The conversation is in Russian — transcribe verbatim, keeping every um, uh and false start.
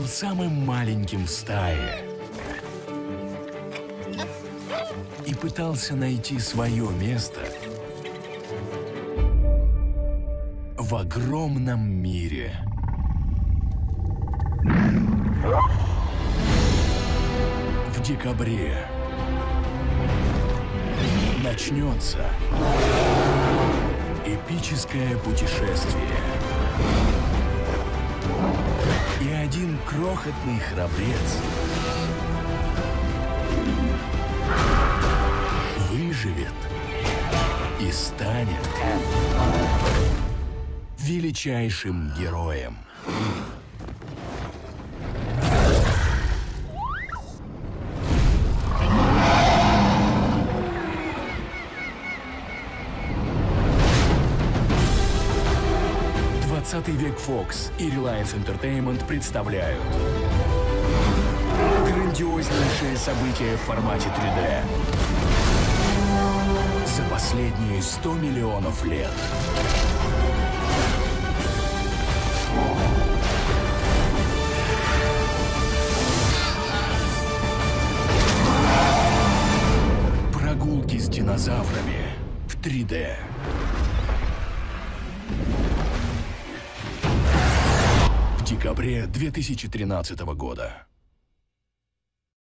самым маленьким в стае и пытался найти свое место в огромном мире. В декабре начнется эпическое путешествие. И один крохотный храбрец выживет и станет величайшим героем. двадцатый век Fox и Reliance Entertainment представляют грандиознейшее событие в формате три дэ за последние сто миллионов лет. Прогулки с динозаврами в три дэ. В декабре две тысячи тринадцатого года.